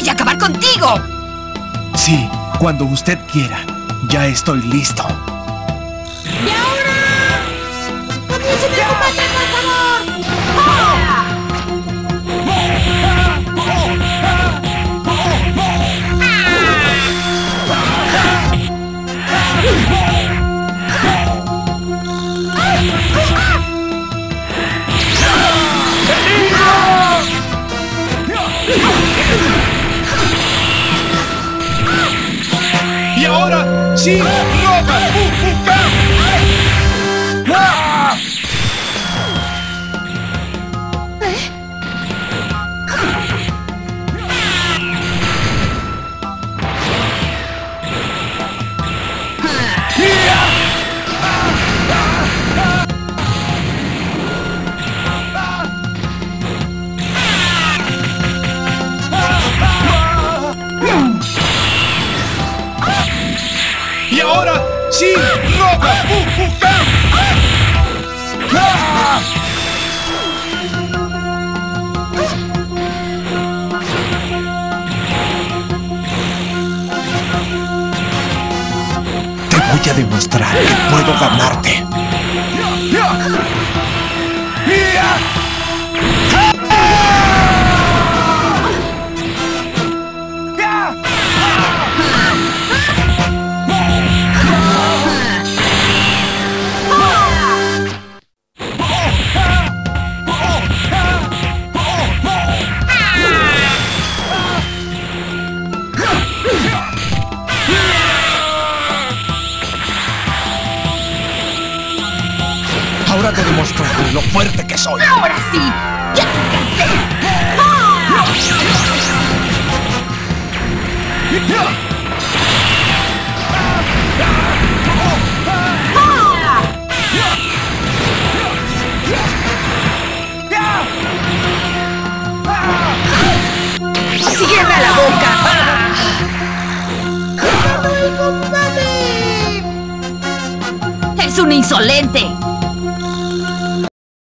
¡Voy a acabar contigo! Sí, cuando usted quiera. Ya estoy listo. ¡Y ahora! ¡Comiencen el combate, por favor! ¡Ah! Y ahora, sí, roba, ¡Ah! Y ahora, sí, roba, ¡Ah! Te voy a demostrar que puedo ganarte. Ahora te demuestro lo fuerte que soy. ¡Ahora sí! ¡Ya te cansé! ¡Cierra la boca! ¡Es un insolente!